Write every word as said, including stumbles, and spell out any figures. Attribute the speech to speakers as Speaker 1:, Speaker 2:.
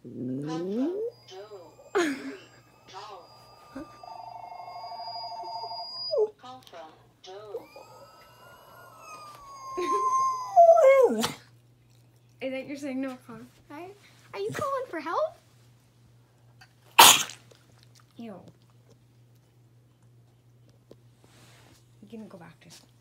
Speaker 1: Is that you're saying no phone? Right? Are you calling for help? Ew. You can go back to